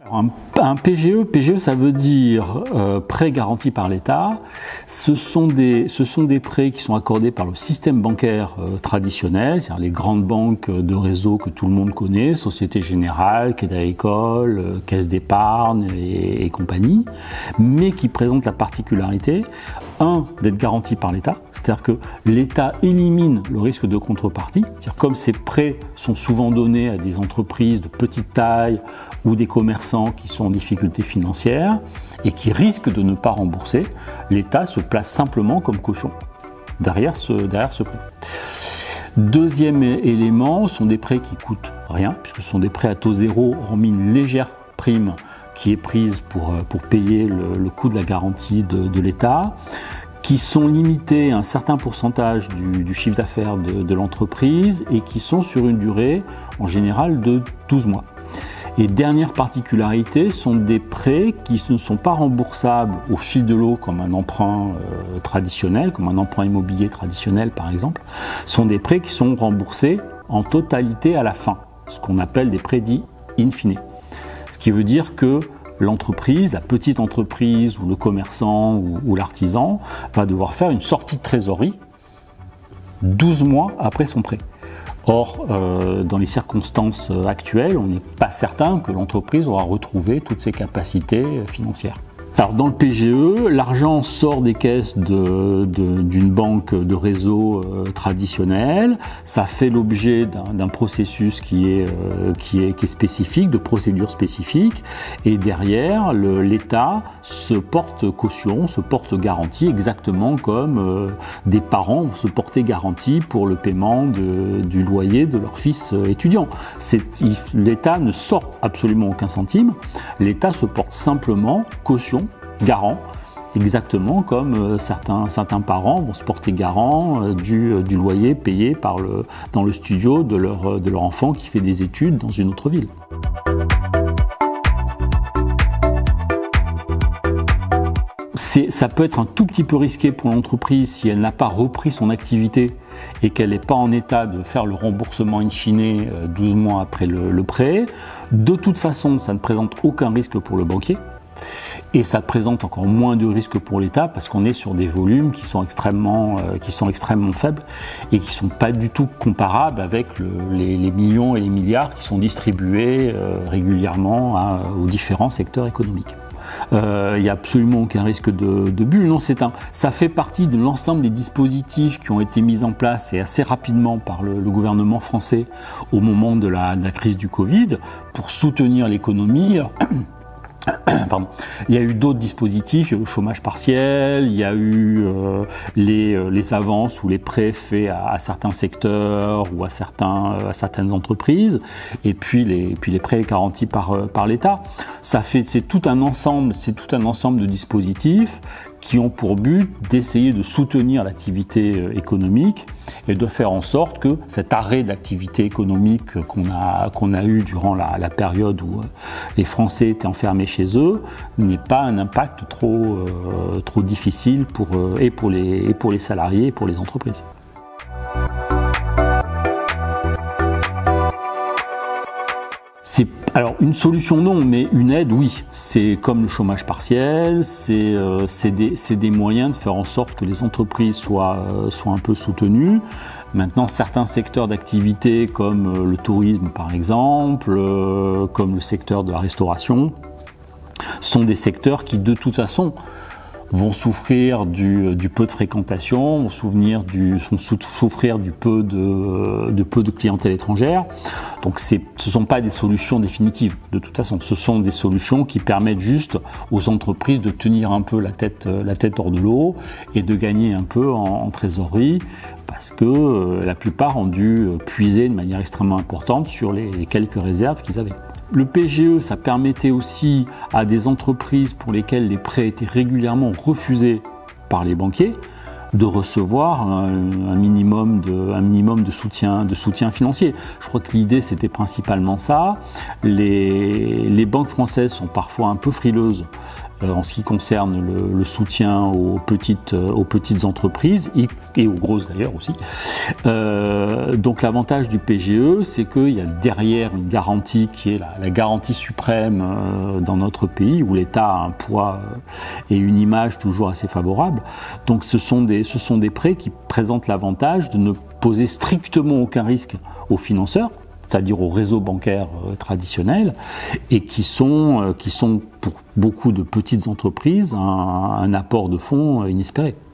Un PGE, ça veut dire prêt garanti par l'État. Ce sont des prêts qui sont accordés par le système bancaire traditionnel, c'est-à-dire les grandes banques de réseau que tout le monde connaît, Société Générale, Crédit Agricole, Caisse d'épargne et compagnie, mais qui présentent la particularité, d'être garanti par l'État, c'est-à-dire que l'État élimine le risque de contrepartie, c'est-à-dire comme ces prêts sont souvent donnés à des entreprises de petite taille ou des commerçants qui sont en difficulté financière et qui risquent de ne pas rembourser, l'État se place simplement comme caution derrière ce prêt. Deuxième élément, sont des prêts qui coûtent rien, puisque ce sont des prêts à taux zéro, hormis une légère prime qui est prise pour payer le coût de la garantie de l'État, qui sont limités à un certain pourcentage du chiffre d'affaires de l'entreprise et qui sont sur une durée en général de 12 mois. Et dernière particularité, sont des prêts qui ne sont pas remboursables au fil de l'eau comme un emprunt traditionnel, comme un emprunt immobilier traditionnel par exemple, sont des prêts qui sont remboursés en totalité à la fin, ce qu'on appelle des prêts dits in fine. Ce qui veut dire que l'entreprise, la petite entreprise ou le commerçant ou l'artisan va devoir faire une sortie de trésorerie 12 mois après son prêt. Or, dans les circonstances actuelles, on n'est pas certain que l'entreprise aura retrouvé toutes ses capacités financières. Alors dans le PGE, l'argent sort des caisses d'une banque de réseau traditionnelle. Ça fait l'objet d'un processus qui est spécifique, de procédures spécifiques. Et derrière, l'État se porte caution, se porte garantie, exactement comme des parents vont se porter garantie pour le paiement du loyer de leur fils étudiant. L'État ne sort absolument aucun centime. L'État se porte simplement caution, garant, exactement comme certains parents vont se porter garant du loyer payé dans le studio de leur enfant qui fait des études dans une autre ville. Ça peut être un tout petit peu risqué pour l'entreprise si elle n'a pas repris son activité et qu'elle n'est pas en état de faire le remboursement in fine 12 mois après le prêt. De toute façon, ça ne présente aucun risque pour le banquier. Et ça présente encore moins de risques pour l'État parce qu'on est sur des volumes qui sont extrêmement faibles et qui ne sont pas du tout comparables avec les millions et les milliards qui sont distribués régulièrement aux différents secteurs économiques. Il n'y a absolument aucun risque de bulle. Non, ça fait partie de l'ensemble des dispositifs qui ont été mis en place et assez rapidement par le gouvernement français au moment de la crise du Covid pour soutenir l'économie. Pardon. Il y a eu d'autres dispositifs, il y a eu le chômage partiel, il y a eu les avances ou les prêts faits à certains secteurs ou à certaines entreprises, et puis les prêts garantis par l'État. C'est tout un ensemble de dispositifs qui ont pour but d'essayer de soutenir l'activité économique et de faire en sorte que cet arrêt de l'activité économique qu'on a eu durant la période où les Français étaient enfermés chez eux n'ait pas un impact trop difficile pour les salariés et pour les entreprises. Alors une solution non, mais une aide oui. C'est comme le chômage partiel, c'est des moyens de faire en sorte que les entreprises soient un peu soutenues. Maintenant, certains secteurs d'activité comme le tourisme par exemple, comme le secteur de la restauration, sont des secteurs qui de toute façon vont souffrir du peu de fréquentation, vont souffrir du peu de clientèle étrangère. Donc ce ne sont pas des solutions définitives de toute façon. Ce sont des solutions qui permettent juste aux entreprises de tenir un peu la tête hors de l'eau et de gagner un peu en trésorerie parce que la plupart ont dû puiser de manière extrêmement importante sur les quelques réserves qu'ils avaient. Le PGE, ça permettait aussi à des entreprises pour lesquelles les prêts étaient régulièrement refusés par les banquiers de recevoir un minimum de soutien financier. Je crois que l'idée c'était principalement ça. Les banques françaises sont parfois un peu frileuses en ce qui concerne le soutien aux petites entreprises et aux grosses d'ailleurs aussi. Donc l'avantage du PGE, c'est qu'il y a derrière une garantie qui est la garantie suprême dans notre pays, où l'État a un poids et une image toujours assez favorable. Donc ce sont des prêts qui présentent l'avantage de ne poser strictement aucun risque aux financeurs, c'est-à-dire au réseau bancaire traditionnel, et qui sont pour beaucoup de petites entreprises un apport de fonds inespéré.